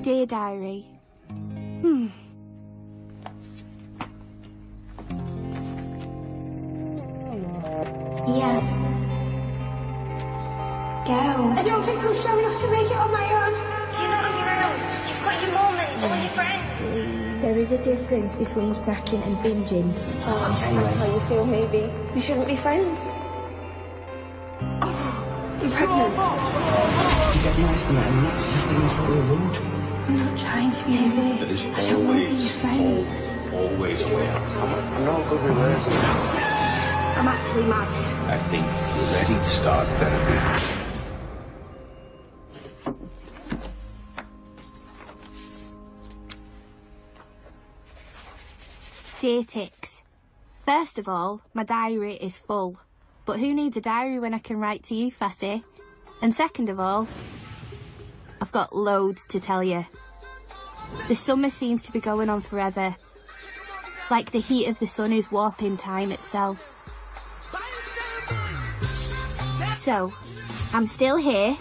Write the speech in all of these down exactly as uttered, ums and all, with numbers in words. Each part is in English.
Dear Diary. Hmm. Yeah. Go. I don't think I'm strong enough to make it on my own. You're not on your own. You've got your mum and all your friends. Please. There is a difference between snacking and binging. Oh, Anyway. that's how you feel, maybe. We shouldn't be friends. I'm pregnant. You get nice tonight and that's just being totally rude. I'm not trying to be rude. There's I don't want to be your friend. always a way out. I'm, I'm not good with words. I'm actually mad. I think you're ready to start therapy. Dear Tix. First of all, my diary is full. But who needs a diary when I can write to you, Fatty? And second of all, I've got loads to tell you. The summer seems to be going on forever. Like the heat of the sun is warping time itself. So, I'm still here.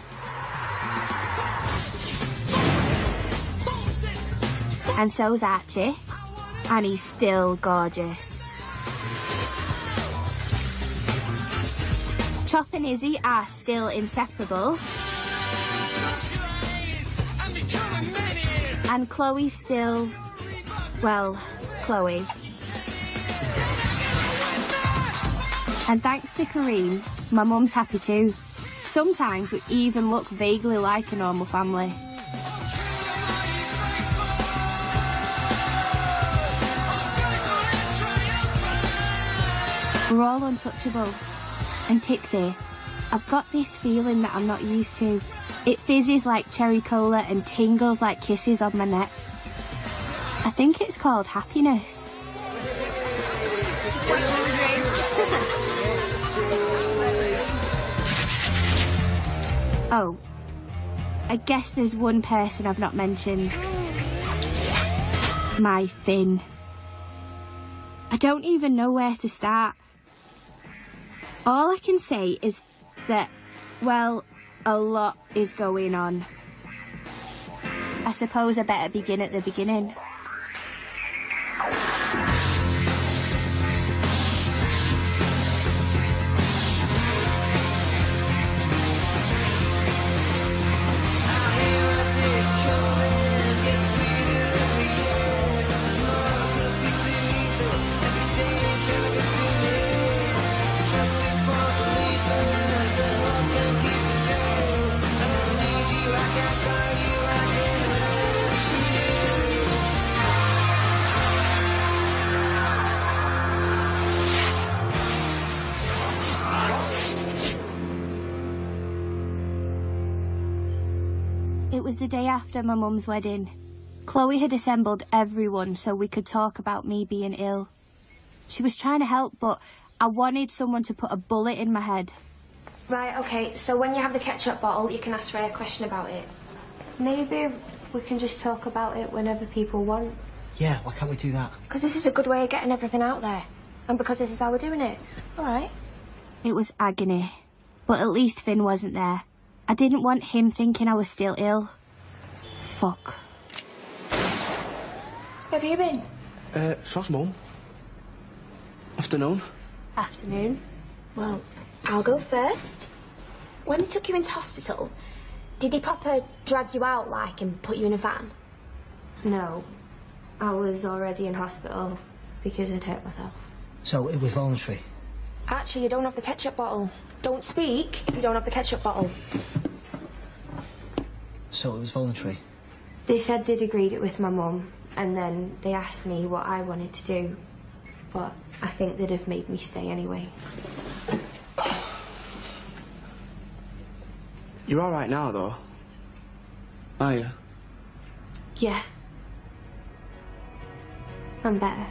And so's Archie. And he's still gorgeous. Chop and Izzy are still inseparable. And Chloe's still, well, Chloe. And thanks to Kareem, my mum's happy too. Sometimes we even look vaguely like a normal family. We're all untouchable. And Tixie, I've got this feeling that I'm not used to. It fizzes like cherry cola and tingles like kisses on my neck. I think it's called happiness. Oh, I guess there's one person I've not mentioned. My Finn. I don't even know where to start. All I can say is that, well, a lot is going on. I suppose I better begin at the beginning. It was the day after my mum's wedding. Chloe had assembled everyone so we could talk about me being ill. She was trying to help, but I wanted someone to put a bullet in my head. Right, okay, so when you have the ketchup bottle, you can ask Ray a question about it. Maybe we can just talk about it whenever people want. Yeah, why can't we do that? Because this is a good way of getting everything out there. And because this is how we're doing it. All right. It was agony. But at least Finn wasn't there. I didn't want him thinking I was still ill. Fuck. Where have you been? Uh, So's mum. Afternoon. Afternoon. Well, I'll go first. When they took you into hospital, did they proper drag you out, like, and put you in a van? No. I was already in hospital because I'd hurt myself. So it was voluntary? Actually, you don't have the ketchup bottle. Don't speak if you don't have the ketchup bottle. So it was voluntary? They said they'd agreed it with my mum, and then they asked me what I wanted to do. But I think they'd have made me stay anyway. You're all right now, though? Are you? Yeah. I'm better.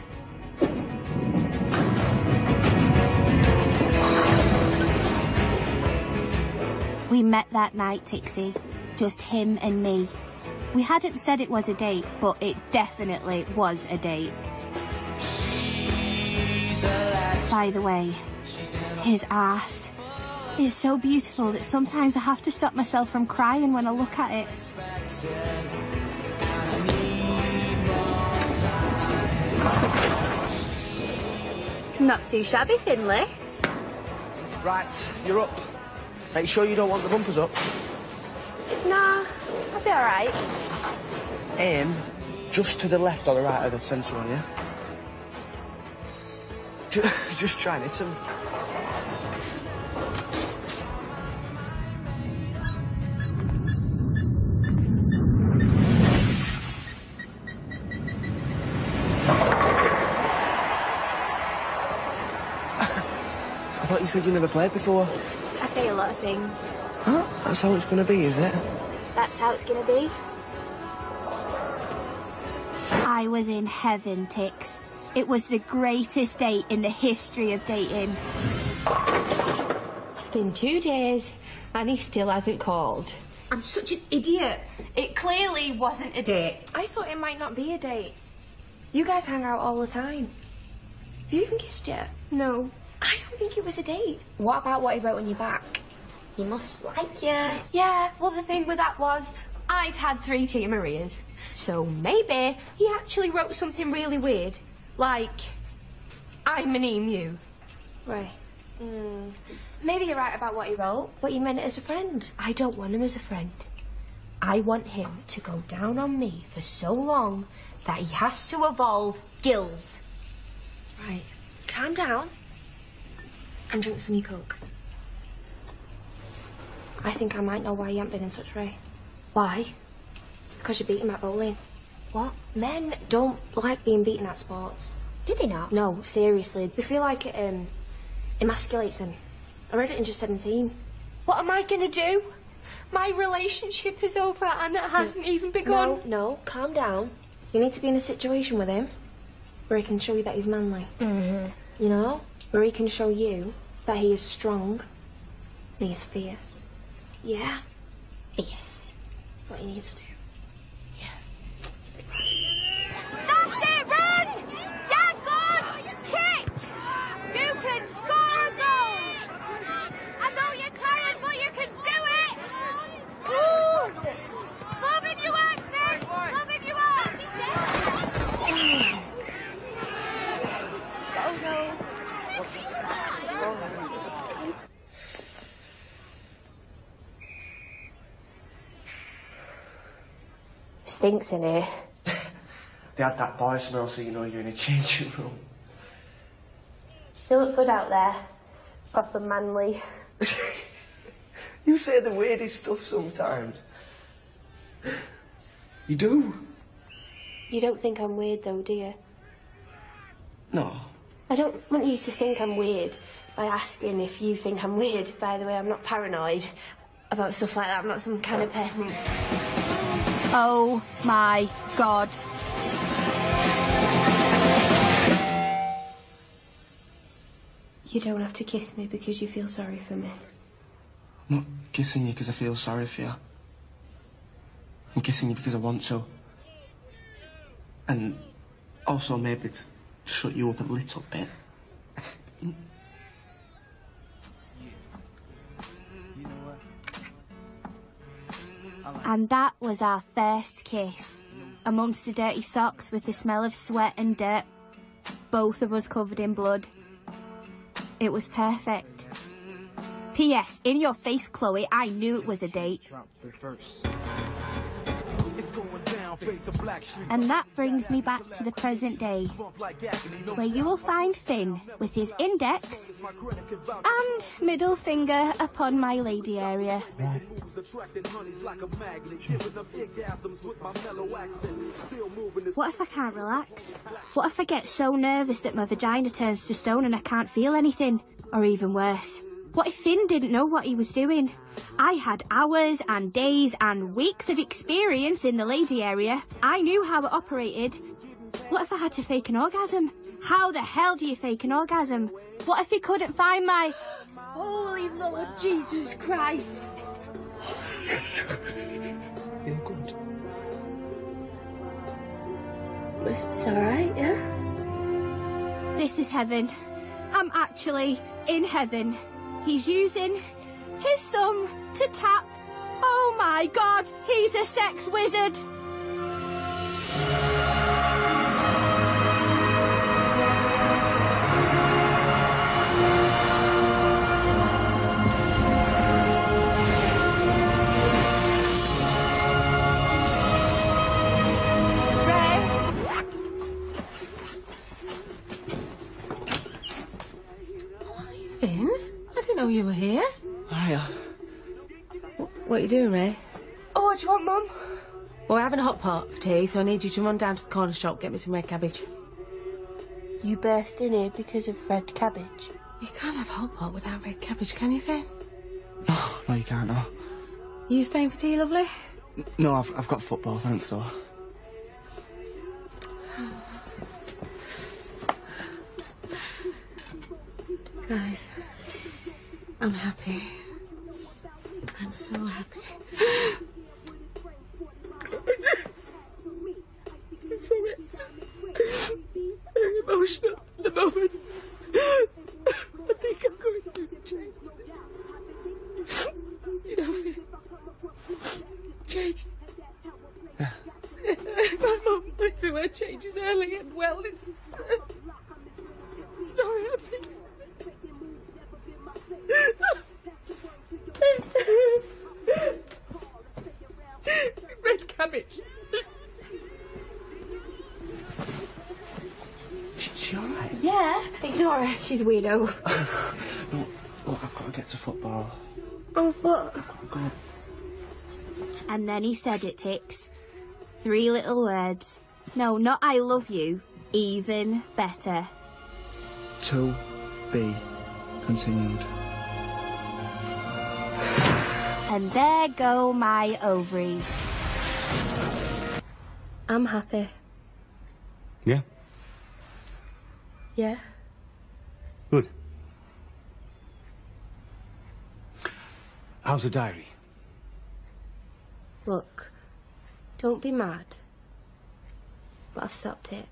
We met that night, Tixie. Just him and me. We hadn't said it was a date, but it definitely was a date. By the way, his ass is so beautiful that sometimes I have to stop myself from crying when I look at it. Not too shabby, Finley. Right, you're up. Make sure you don't want the bumpers up. Nah, I'll be all right. Aim just to the left or the right of the centre one, yeah? Just, just try and hit him. I thought you said you never played before. I say a lot of things. Huh? That's how it's going to be, is it? That's how it's gonna be. I was in heaven, Tix. It was the greatest date in the history of dating. It's been two days and he still hasn't called. I'm such an idiot. It clearly wasn't a date. I thought it might not be a date. You guys hang out all the time. Have you even kissed yet? No. I don't think it was a date. What about what he wrote on your back? He must like you. Yeah, well, the thing with that was I'd had three Tia Marias. So maybe he actually wrote something really weird. Like, I'm an emu. Right. Mm. Maybe you're right about what he wrote, but you meant it as a friend. I don't want him as a friend. I want him to go down on me for so long that he has to evolve gills. Right. Calm down and drink some of your Coke. I think I might know why you haven't been in touch, Ray. Why? It's because you beat him at bowling. What? Men don't like being beaten at sports. Did they not? No, seriously. They feel like it um, emasculates them. I read it in Just seventeen. What am I gonna do? My relationship is over and it hasn't even begun. No, no, calm down. You need to be in a situation with him where he can show you that he's manly. Mm-hmm. You know? Where he can show you that he is strong and he is fierce. Yeah? Yes. What you need to do. That's it, run! Yeah, good! Kick! You can score a goal! I know you're tired, but you can do it! Woo! Loving you out, Nick! Loving you out! Oh, no. Stinks in here. They had that boy smell, so you know you're in a changing room. You look good out there. Proper manly. You say the weirdest stuff sometimes. You do? You don't think I'm weird, though, do you? No. I don't want you to think I'm weird by asking if you think I'm weird. By the way, I'm not paranoid about stuff like that. I'm not some kind of person. Oh my God. You don't have to kiss me because you feel sorry for me. I'm not kissing you because I feel sorry for you. I'm kissing you because I want to. And also maybe to shut you up a little bit. And that was our first kiss. Amongst the dirty socks with the smell of sweat and dirt. Both of us covered in blood. It was perfect. P S In your face, Chloe, I knew it was a date. And that brings me back to the present day, where you will find Finn with his index and middle finger upon my lady area. What if I can't relax? What if I get so nervous that my vagina turns to stone and I can't feel anything? Or even worse, what if Finn didn't know what he was doing? I had hours and days and weeks of experience in the lady area. I knew how it operated. What if I had to fake an orgasm? How the hell do you fake an orgasm? What if he couldn't find my... Holy Lord Jesus Christ! Feel good? It's alright, yeah? This is heaven. I'm actually in heaven. He's using his thumb to tap. Oh my God, he's a sex wizard. you were here. Hiya. What are you doing, Ray? Oh, what do you want, Mum? Well, we're having a hot pot for tea, so I need you to run down to the corner shop, get me some red cabbage. You burst in here because of red cabbage. You can't have hot pot without red cabbage, can you, Finn? No, no, you can't, no. You staying for tea, lovely? No, I've, I've got football, thanks, though. Guys, I'm happy. I'm so happy. I'm sorry. Very emotional at the moment. I think I'm going through changes. You know, Finn? Changes. Yeah. My mum went through her changes early and well. Sorry, I think. Red cabbage. Is she all right? Yeah, ignore her. She's a weirdo. No, look, I've got to get to football. Oh, but... I've got to go. And then he said it, Tix. Three little words. No, not I love you. Even better. To be continued. And there go my ovaries. I'm happy. Yeah? Yeah. Good. How's the diary? Look, don't be mad. But I've stopped it.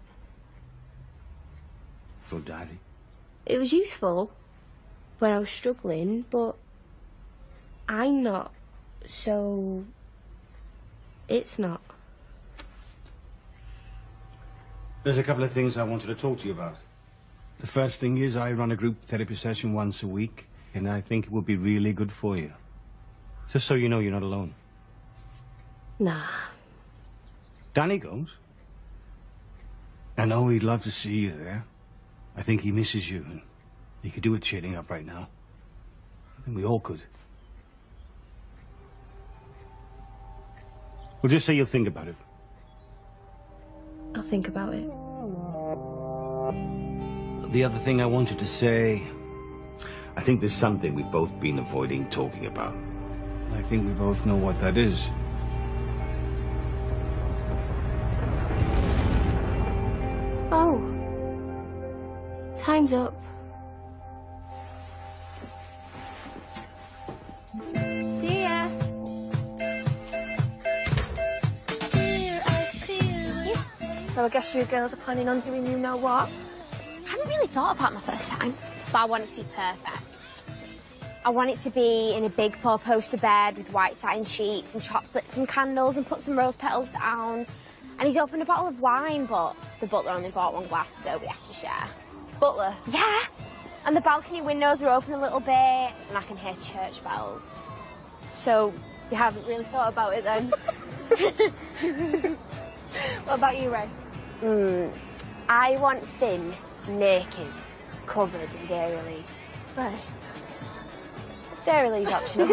Your diary? It was useful when I was struggling, but I'm not, so it's not. There's a couple of things I wanted to talk to you about. The first thing is I run a group therapy session once a week, and I think it would be really good for you. Just so you know you're not alone. Nah. Danny goes. I know he'd love to see you there. I think he misses you, and he could do with cheering up right now. I think we all could. Well, just say you'll think about it. I'll think about it. The other thing I wanted to say, I think there's something we've both been avoiding talking about. I think we both know what that is. Oh. Time's up. See ya. So I guess you girls are planning on doing you know what? I haven't really thought about my first time, but I want it to be perfect. I want it to be in a big four-poster bed with white satin sheets and chopped lit some candles and put some rose petals down. And he's opened a bottle of wine, but the butler only bought one glass, so we have to share. Butler? Yeah. And the balcony windows are open a little bit, and I can hear church bells. So you haven't really thought about it then? What about you, Ray? Mm, I want Finn naked, covered in Dairy League. Right. Dairy League's optional.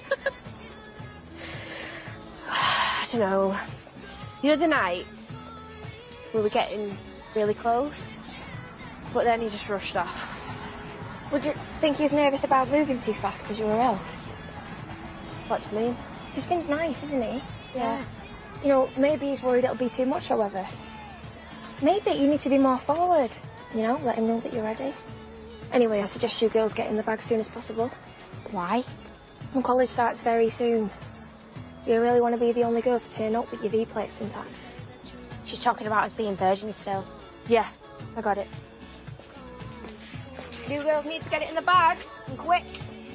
I don't know. The other night, we were getting really close, but then he just rushed off. Would you think he's nervous about moving too fast because you were ill? What do you mean? Because Finn's nice, isn't he? Yeah. You know, maybe he's worried it'll be too much, however. Maybe you need to be more forward. You know, let him know that you're ready. Anyway, I suggest you girls get in the bag as soon as possible. Why? Well, college starts very soon. Do you really want to be the only girls to turn up with your V-plates intact? She's talking about us being virgins still. Yeah, I got it. You girls need to get it in the bag, and quick.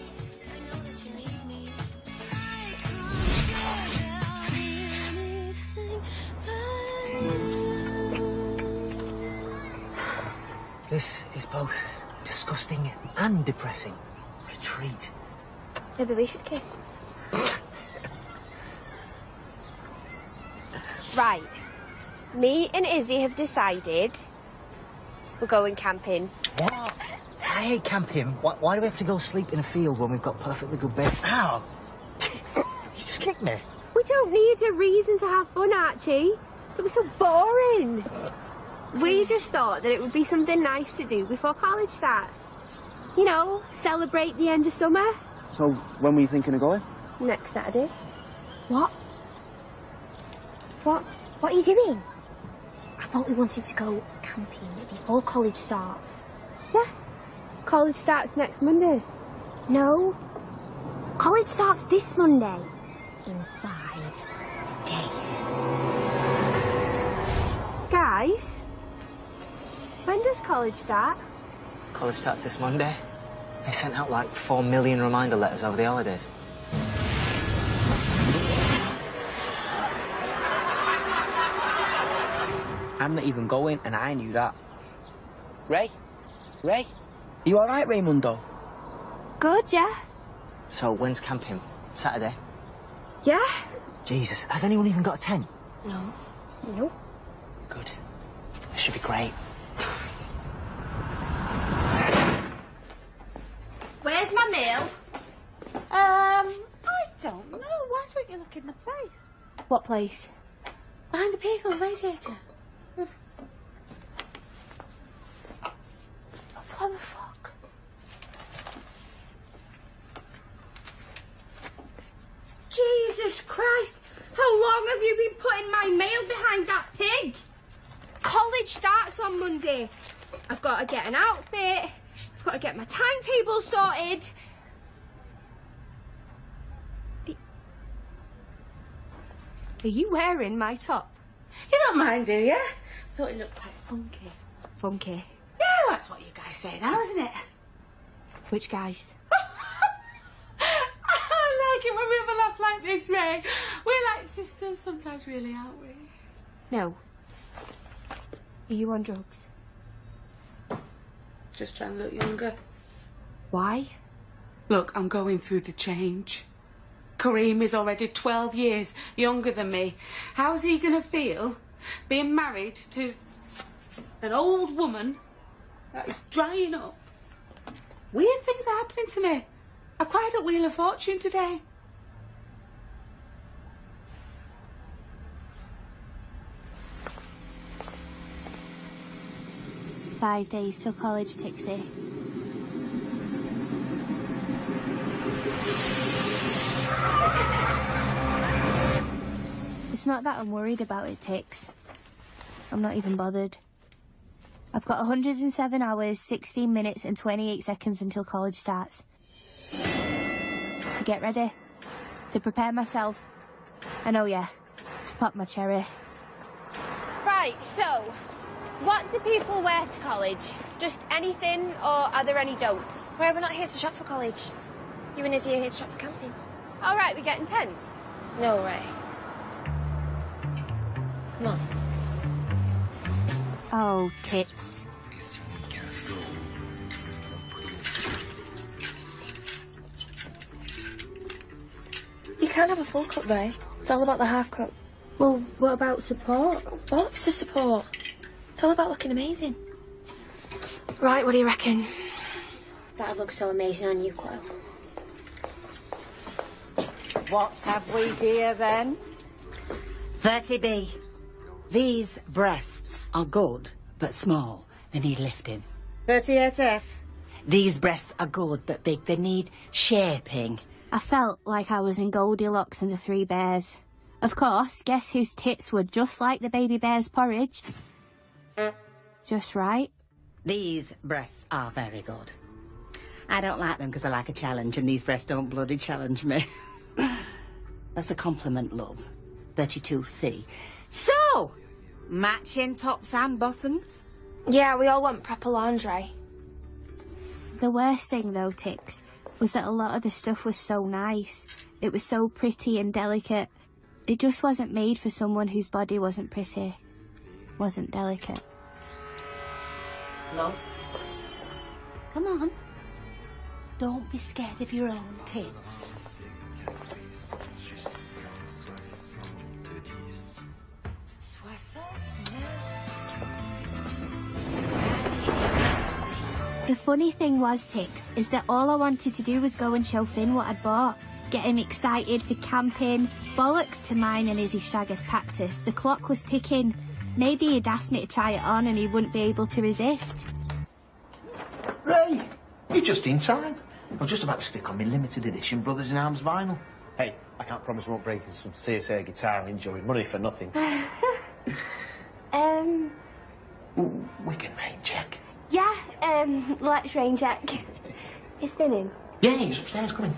This is both disgusting and depressing. Retreat. Maybe we should kiss. Right. Me and Izzy have decided we're going camping. What? I hate camping. Why, why do we have to go sleep in a field when we've got perfectly good bed? Ow! You just kicked me. We don't need a reason to have fun, Archie. It was so boring. We just thought that it would be something nice to do before college starts. You know, celebrate the end of summer. So, when were you thinking of going? Next Saturday. What? What? What are you doing? I thought we wanted to go camping before college starts. Yeah. College starts next Monday. No. College starts this Monday. In five days. Guys, when does college start? College starts this Monday. They sent out like four million reminder letters over the holidays. I'm not even going, and I knew that. Ray? Ray? Are you all right, Raymundo? Good, yeah. So, when's camping? Saturday? Yeah. Jesus, has anyone even got a tent? No. Nope. Good. This should be great. Where's my meal? Um, I don't know. Why don't you look in the place? What place? Behind the vehicle radiator. What the fuck? Jesus Christ! How long have you been putting my mail behind that pig? College starts on Monday. I've got to get an outfit. I've got to get my timetable sorted. Are you wearing my top? You don't mind, do you? Thought it looked quite funky. Funky. Yeah, that's what you guys say now, isn't it? Which guys? I like it when we have a laugh like this, Ray. We're like sisters sometimes, really, aren't we? No. Are you on drugs? Just trying to look younger. Why? Look, I'm going through the change. Kareem is already twelve years younger than me. How's he going to feel being married to an old woman that is drying up? Weird things are happening to me. I cried at Wheel of Fortune today. Five days till college, Tixie. It's not that I'm worried about it, Tix. I'm not even bothered. I've got one hundred and seven hours, sixteen minutes and twenty-eight seconds until college starts. To get ready. To prepare myself. And oh yeah, to pop my cherry. Right, so, what do people wear to college? Just anything, or are there any don'ts? Ray, we're not here to shop for college. You and Izzy are here to shop for camping. All right, we're getting tents. No, Ray. Come on. Oh, tits. You can't have a full cup, Ray. It's all about the half cup. Well, what about support? What's the support? It's all about looking amazing. Right, what do you reckon? That'd look so amazing on you, Chloe. What have we here, then? thirty B. These breasts are good, but small. They need lifting. thirty-eight F. These breasts are good, but big. They need shaping. I felt like I was in Goldilocks and the Three Bears. Of course, guess whose tits were just like the baby bear's porridge? Just right. These breasts are very good. I don't like them because I like a challenge, and these breasts don't bloody challenge me. That's a compliment, love. thirty-two C. So, matching tops and bottoms? Yeah, we all want proper lingerie. The worst thing, though, Tix, was that a lot of the stuff was so nice. It was so pretty and delicate. It just wasn't made for someone whose body wasn't pretty, wasn't delicate. Love? Come on. Don't be scared of your own tits. The funny thing was, Tix, is that all I wanted to do was go and show Finn what I'd bought. Get him excited for camping. Bollocks to mine and Izzy Shaggers Pactus. The clock was ticking. Maybe he'd asked me to try it on and he wouldn't be able to resist. Ray, you're just in time. I was just about to stick on my limited edition Brothers in Arms vinyl. Hey, I can't promise I won't break into some serious air guitar and enjoy money for nothing. um... We can rain check. Yeah, um, let's rain check. He's spinning. Yeah, he's upstairs coming.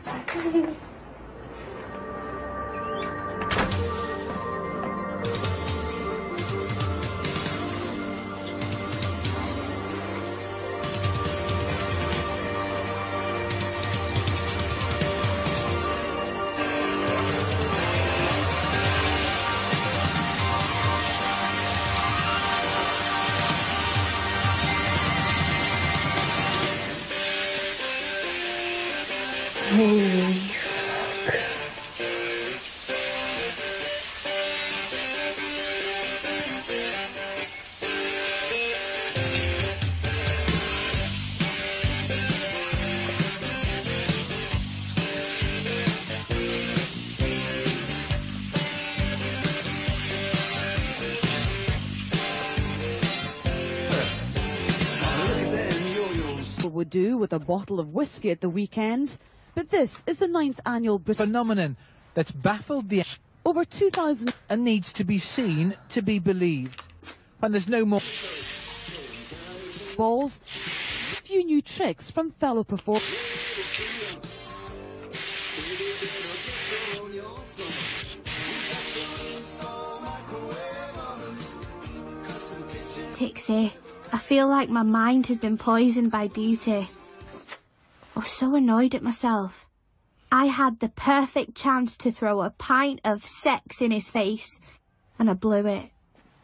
Holy fuck. Would do with a bottle of whiskey at the weekend, but this is the ninth annual Brit phenomenon that's baffled the over two thousand and needs to be seen to be believed. When there's no more balls, a few new tricks from fellow performers. Tixie, I feel like my mind has been poisoned by beauty. I was so annoyed at myself. I had the perfect chance to throw a pint of sex in his face, and I blew it.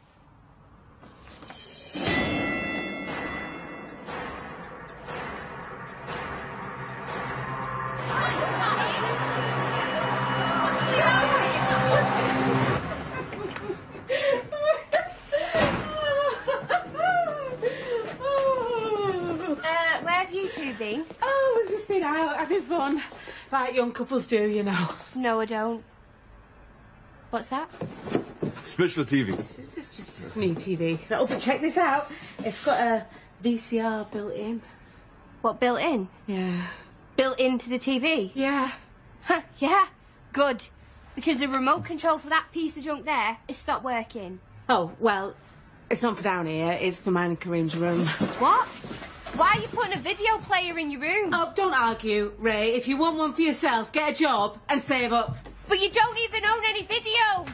Been? Oh, we've just been out having fun. Like young couples do, you know. No, I don't. What's that? Special T V. This is just new T V. Oh, but check this out. It's got a V C R built in. What, built in? Yeah. Built into the T V? Yeah. Huh, yeah. Good. Because the remote control for that piece of junk there is stopped working. Oh, well, it's not for down here. It's for mine and Kareem's room. What? Why are you putting a video player in your room? Oh, don't argue, Ray. If you want one for yourself, get a job and save up. But you don't even own any videos!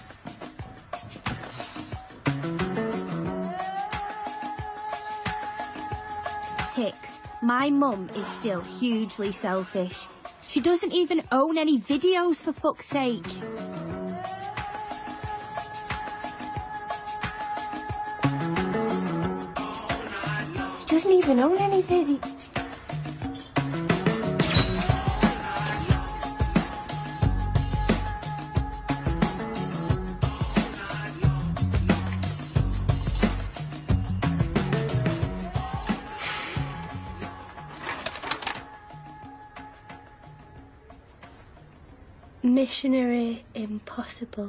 Tix, my mum is still hugely selfish. She doesn't even own any videos, for fuck's sake. She doesn't even own any videos. Missionary Impossible.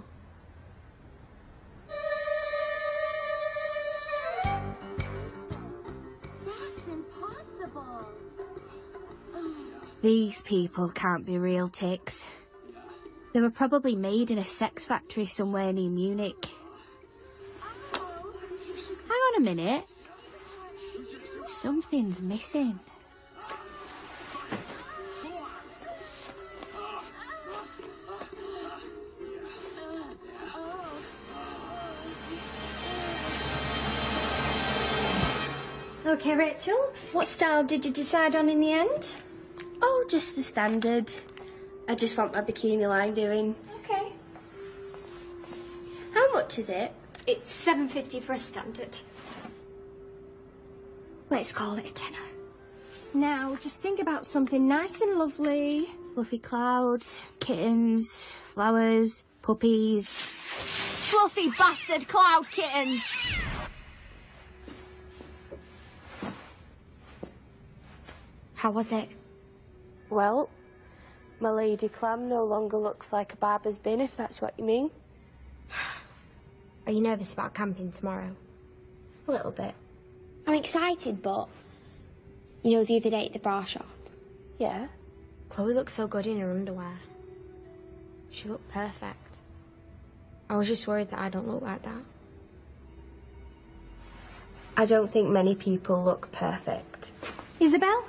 That's impossible. These people can't be real, Tix. They were probably made in a sex factory somewhere near Munich. Hang on a minute. Something's missing. Okay, Rachel, what style did you decide on in the end? Oh, just the standard. I just want my bikini line doing. Okay. How much is it? It's seven fifty for a standard. Let's call it a tenner. Now, just think about something nice and lovely. Fluffy clouds, kittens, flowers, puppies. Fluffy bastard cloud kittens! How was it? Well, my lady clam no longer looks like a barber's bin, if that's what you mean. Are you nervous about camping tomorrow? A little bit. I'm excited, but... You know the other day at the bra shop? Yeah? Chloe looked so good in her underwear. She looked perfect. I was just worried that I don't look like that. I don't think many people look perfect. Isabel?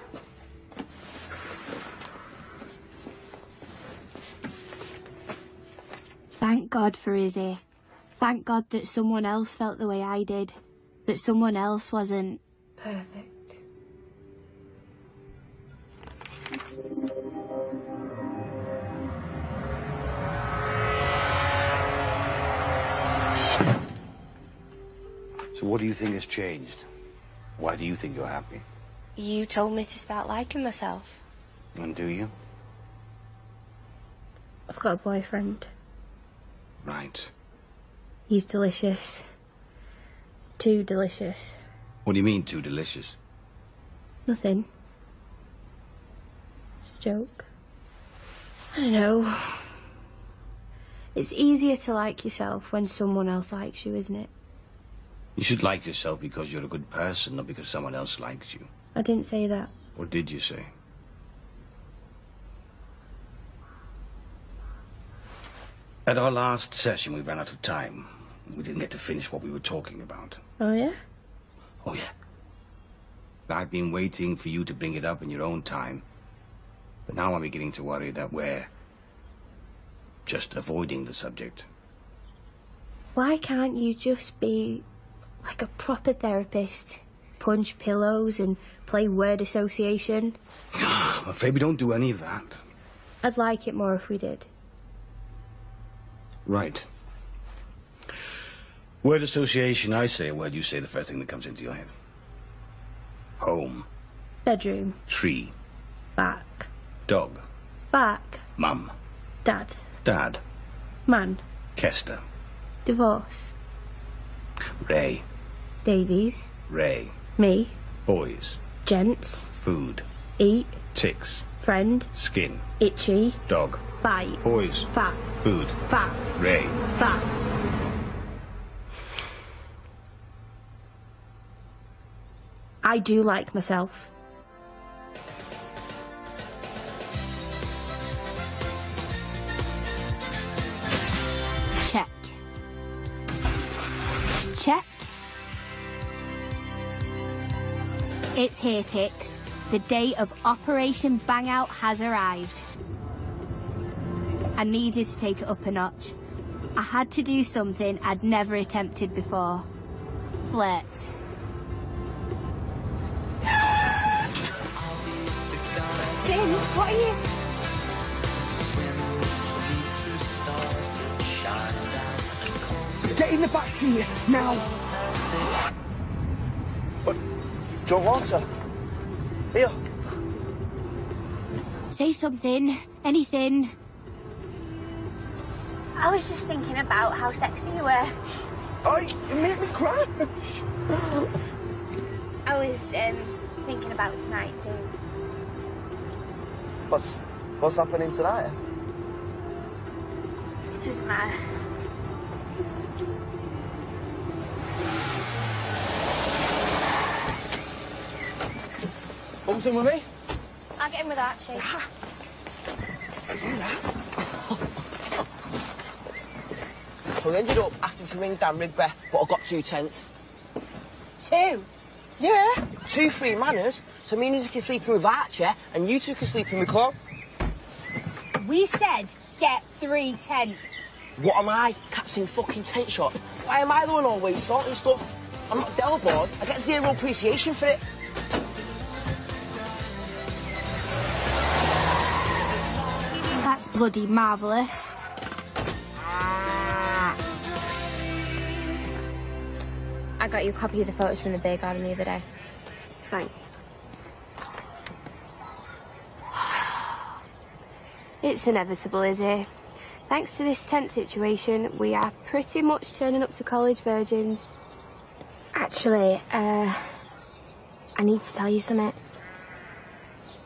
Thank God for Izzy. Thank God that someone else felt the way I did. That someone else wasn't... perfect. So what do you think has changed? Why do you think you're happy? You told me to start liking myself. And do you? I've got a boyfriend. Right. He's delicious. Too delicious. What do you mean, too delicious? Nothing. It's a joke. I don't know. It's easier to like yourself when someone else likes you, isn't it? You should like yourself because you're a good person, not because someone else likes you. I didn't say that. What did you say? At our last session, we ran out of time. We didn't get to finish what we were talking about. Oh, yeah? Oh, yeah. I've been waiting for you to bring it up in your own time. But now I'm beginning to worry that we're just avoiding the subject. Why can't you just be like a proper therapist? Punch pillows and play word association? I'm afraid we don't do any of that. I'd like it more if we did. Right. Word association, I say a word, you say the first thing that comes into your head. Home. Bedroom. Tree. Back. Dog. Back. Mum. Dad. Dad. Man. Kester. Divorce. Ray. Davies. Ray. Me. Boys. Gents. Food. Eat. Ticks. Friend. Skin. Itchy. Dog. Bite. Boys. Fat. Food. Fat. Ray. Fat. I do like myself. Check. Check. It's here, Tix. The day of Operation Bang Out has arrived. I needed to take it up a notch. I had to do something I'd never attempted before. Flirt. Finn, what are you... Get in the back seat, now! But, John Walter, here. Say something. Anything. I was just thinking about how sexy you were. Oh, you made me cry. I was um, thinking about tonight too. What's, what's happening tonight? It doesn't matter. Who's in with me? I'll get in with Archie. So we ended up asking to ring Dan Rigby, but I got two tents. Two? Yeah, two free manners. So me and Izzy can sleep in with Archie, and you two can sleep in with Chloe. We said get three tents. What am I? Captain fucking tent shop? Why am I the one always sorting stuff? I'm not Delboard. I get zero appreciation for it. That's bloody marvellous. I got you a copy of the photos from the beer garden the other day. Thanks. It's inevitable, Izzy. Thanks to this tent situation, we are pretty much turning up to college virgins. Actually, uh, I need to tell you something.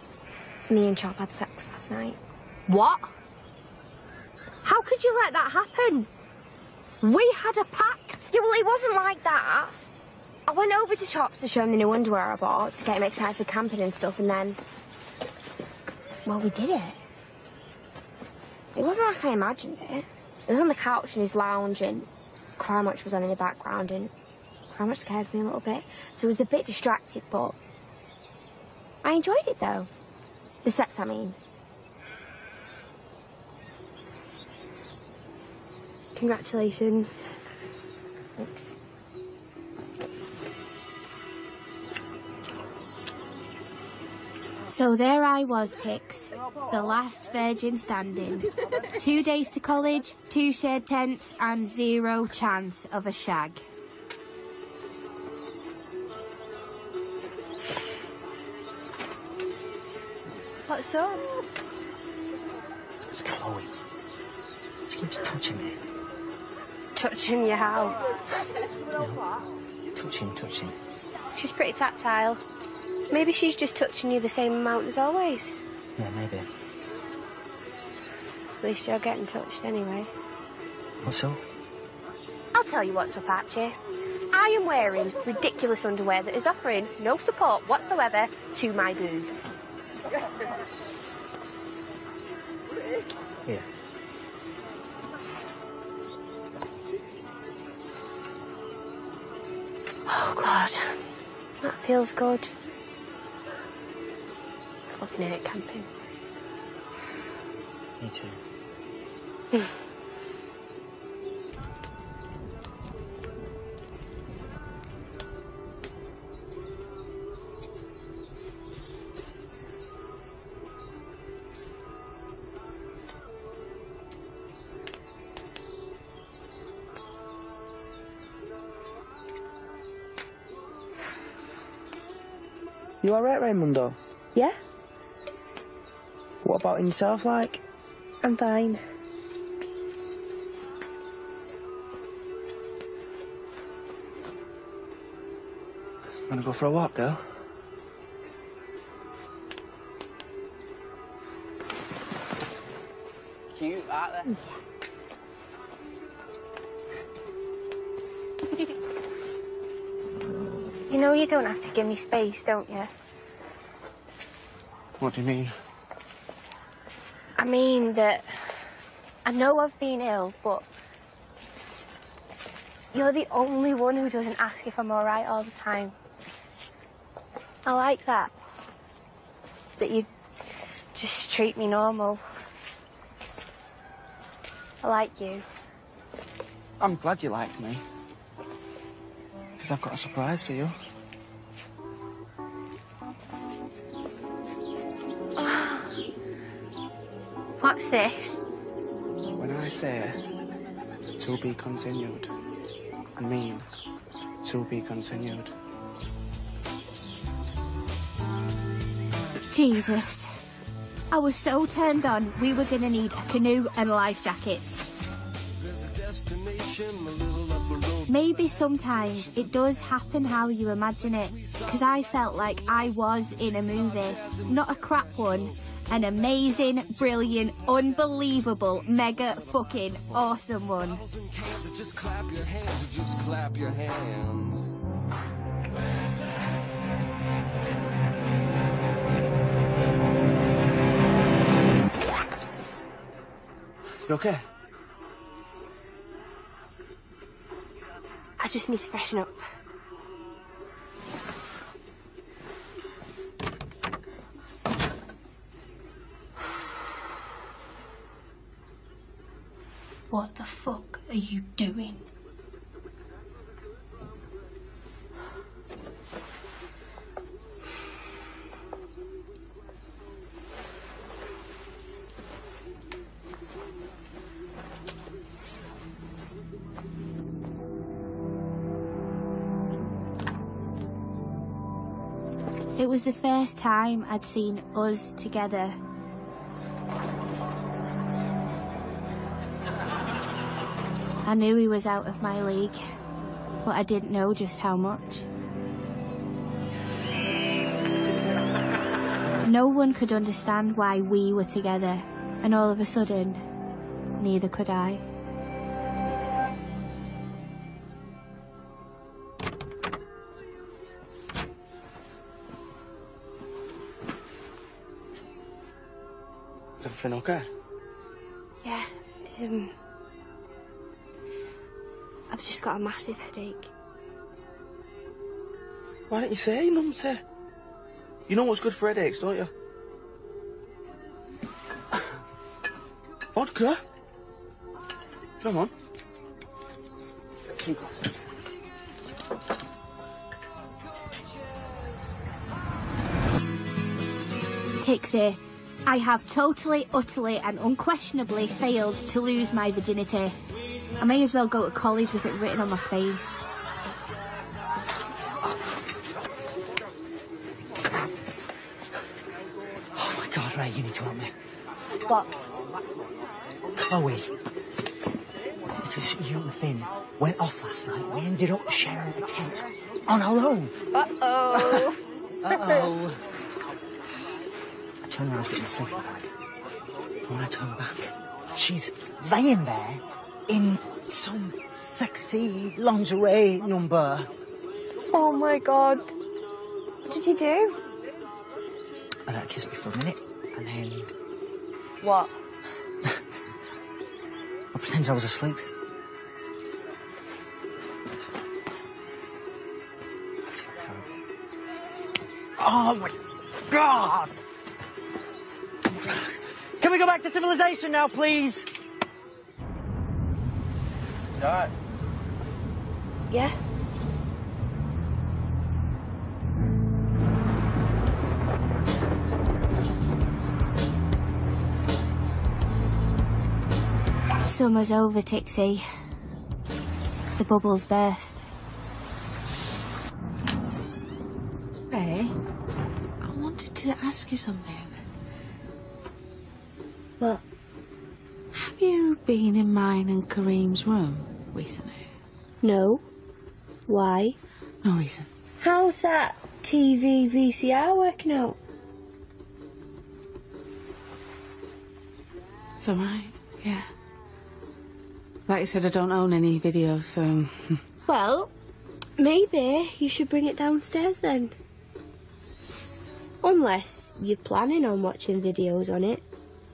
Me and Chop had sex last night. What? How could you let that happen? We had a pact. Yeah, well, it wasn't like that. I went over to Chop's to show him the new underwear I bought to get him excited for camping and stuff, and then... well, we did it. It wasn't like I imagined it. It was on the couch in his lounge, and Cry Much was on in the background, and Cry Much scares me a little bit. So I was a bit distracted, but... I enjoyed it, though. The sex, I mean. Congratulations. Thanks. So there I was, Tix, the last virgin standing. Two days to college, two shared tents, and zero chance of a shag. What's up? It's Chloe. She keeps touching me. Touching you how? No. Touching, touching. She's pretty tactile. Maybe she's just touching you the same amount as always. Yeah, maybe. At least you're getting touched anyway. What's up? I'll tell you what's up, Archie. I am wearing ridiculous underwear that is offering no support whatsoever to my boobs. Yeah. Oh, God. That feels good. Fucking hate camping. Me too. You alright, Raimundo? Yeah? What about in yourself, like? I'm fine. Wanna go for a walk, girl? Cute, aren't they? You know you don't have to give me space, don't you? What do you mean? I mean that I know I've been ill, but you're the only one who doesn't ask if I'm all right all the time. I like that. That you just treat me normal. I like you. I'm glad you like me. Because I've got a surprise for you. What's this? When I say to be continued, I mean to be continued. Jesus. I was so turned on, we were gonna need a canoe and life jackets. Maybe sometimes it does happen how you imagine it, because I felt like I was in a movie. Not a crap one, an amazing, brilliant, unbelievable, mega fucking awesome one. Just clap your hands, just clap your hands. You okay? I just need to freshen up. What the fuck are you doing? It was the first time I'd seen us together. I knew he was out of my league, but I didn't know just how much. No one could understand why we were together, and all of a sudden, neither could I. Is everything okay? Yeah, um... I've just got a massive headache. Why don't you say, numpty? You know what's good for headaches, don't you? Vodka? Come on. Get two glasses. Tixie, I have totally, utterly and unquestionably failed to lose my virginity. I may as well go to college with it written on my face. Oh my God, Ray, you need to help me. What? Chloe. Because you and Finn went off last night. We ended up sharing a tent on our own. Uh-oh. Uh-oh. I turned around to get my sleeping bag. And when I turned back, she's laying there in some sexy lingerie number. Oh my God. What did you do? I let her kiss me for a minute, and then What? I pretended I was asleep. I feel terrible. Oh my God! Can we go back to civilization now, please? Dad. Yeah? Summer's over, Tixie. The bubbles burst. Ray, I wanted to ask you something. What? Have you been in mine and Kareem's room recently? No. Why? No reason. How's that T V V C R working out? It's all right, yeah. Like you said, I don't own any videos, so... Well, maybe you should bring it downstairs then. Unless you're planning on watching videos on it.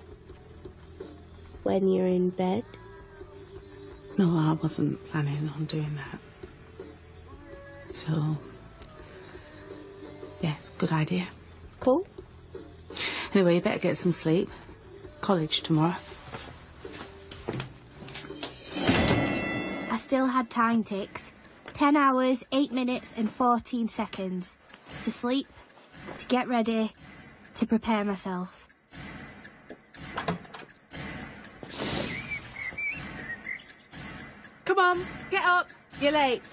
When you're in bed. No, I wasn't planning on doing that. So... yeah, it's a good idea. Cool. Anyway, you better get some sleep. College tomorrow. I still had time, Tix. Ten hours, eight minutes and fourteen seconds. To sleep, to get ready, to prepare myself. Come on, get up. You're late.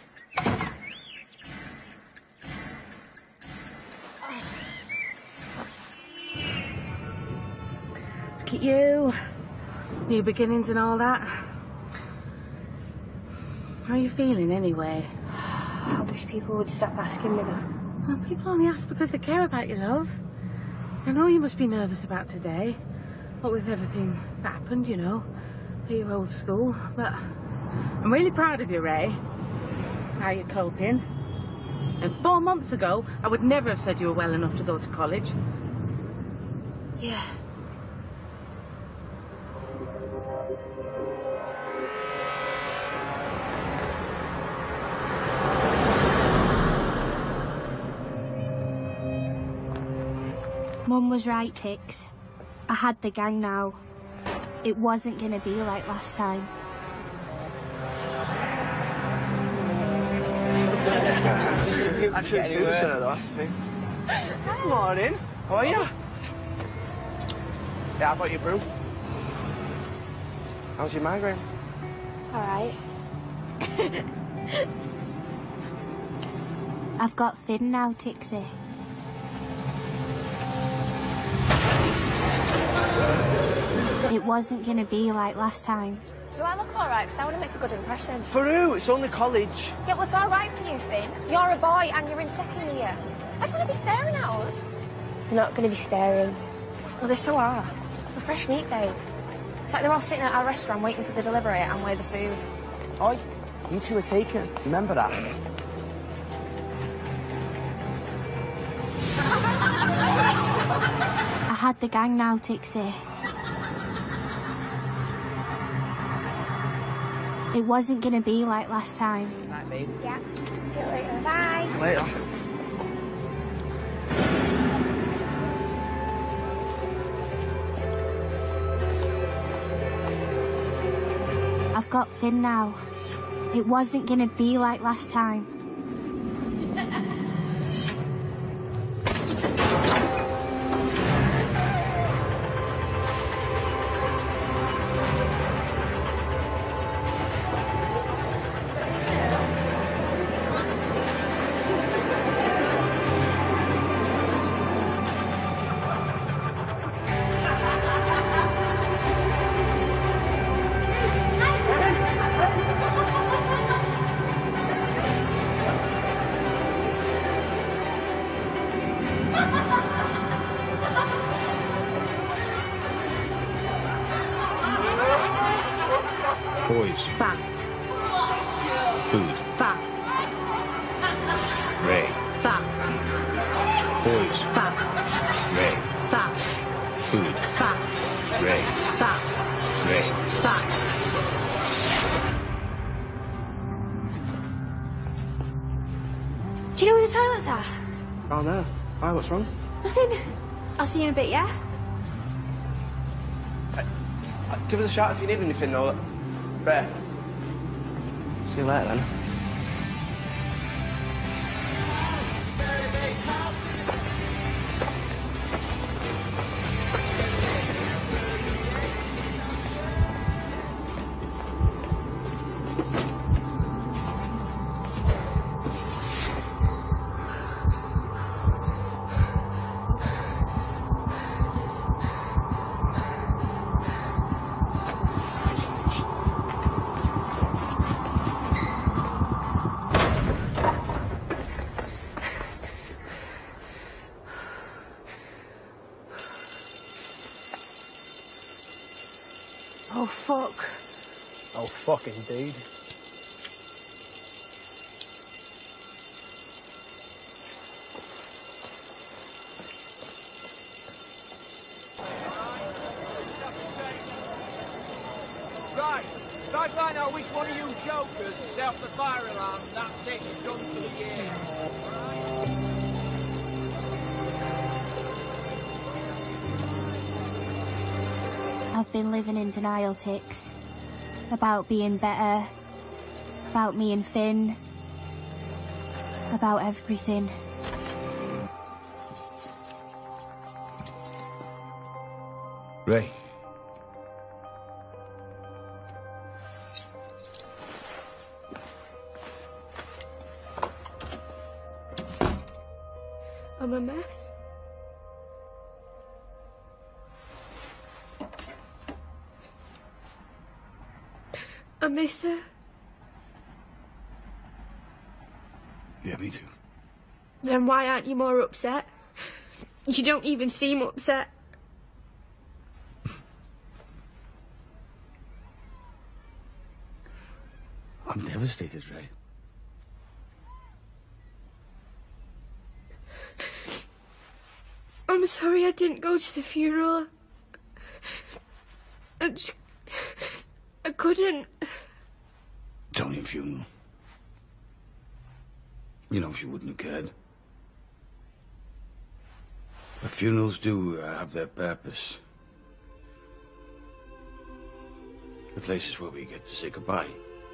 Look at you. New beginnings and all that. How are you feeling anyway? I wish people would stop asking me that. Well, people only ask because they care about you, love. I know you must be nervous about today. What with everything that happened, you know, at your old school. But I'm really proud of you, Ray. How you're coping. And four months ago, I would never have said you were well enough to go to college. Yeah. Mum was right, Tix. I had the gang now. It wasn't gonna be like last time. I'm sure it's though, that's the thing. Good morning. How are you? Yeah, I bought you a brew. How's your migraine? All right. I've got Finn now, Tixie. It wasn't gonna be like last time. Do I look all right? Because I want to make a good impression. For who? It's only college. Yeah, what's all right for you, Finn? You're a boy and you're in second year. Everyone will be staring at us. They're not going to be staring. Well, they so are. For fresh meat, babe. It's like they're all sitting at our restaurant waiting for the delivery and we're the food. Oi, you two are taken. Remember that? I had the gang now, Tixie. It wasn't going to be like last time. Right, babe. Yeah. See you later. Bye. See you later. I've got Finn now. It wasn't going to be like last time. Boys. Fat. Food. Fat. Ray. Fat. Boys. Fat. Ray. Fat. Food. Fat. Ray. Fat. Ray. Fat. Do you know where the toilets are? Oh no. Why, what's wrong? Nothing. I'll see you in a bit, yeah? Uh, give us a shout if you need anything, though. Ray. See you later, then. Oh, fuck. Oh, fuck indeed. Right, if I find out which one of you jokers set off the fire alarm, that's it, you're done for the year. I've been living in denial, Tix. About being better. About me and Finn. About everything. Ray. I'm a mess. I miss her. Yeah, me too. Then why aren't you more upset? You don't even seem upset. I'm devastated, Ray. I'm sorry I didn't go to the funeral. I just... I couldn't. It's only a funeral. You know, if you wouldn't have cared. But funerals do uh, have their purpose. The places where we get to say goodbye.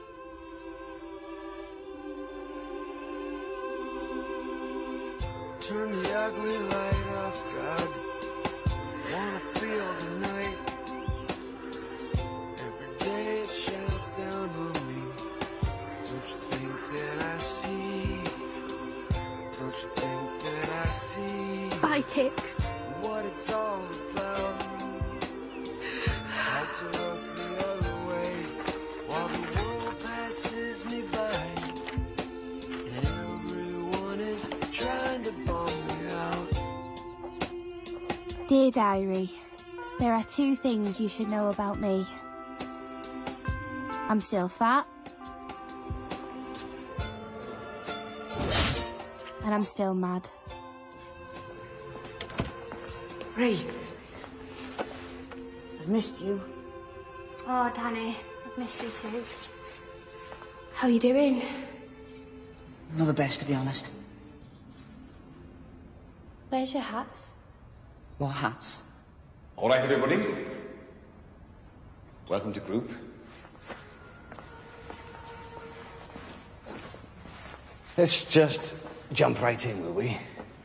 Turn the ugly light off, God. Wanna feel the night. Every day it shines down on me. Don't you think that I see? Don't you think that I see? Bye, Tix. What it's all about. How to look the other way while the world passes me by. And everyone is trying to bum me out. Dear Diary, there are two things you should know about me. I'm still fat. And I'm still mad. Ray. I've missed you. Oh, Danny, I've missed you too. How are you doing? Not the best, to be honest. Where's your hats? What hats? All right, everybody. Welcome to group. Let's just jump right in, will we?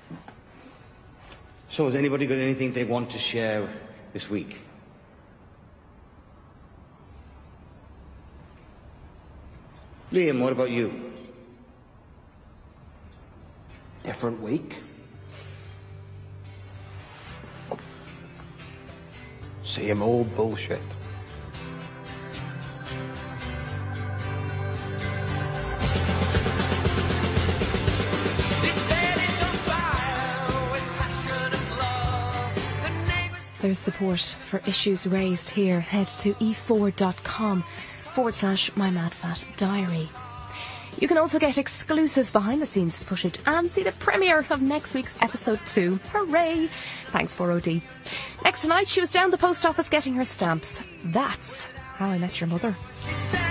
So, has anybody got anything they want to share this week? Liam, what about you? Different week. Same old bullshit. There's support for issues raised here. Head to e four dot com forward slash my mad fat diary. You can also get exclusive behind the scenes footage and see the premiere of next week's episode two. Hooray! Thanks four O D. Next tonight, she was down the post office getting her stamps. That's How I Met Your Mother.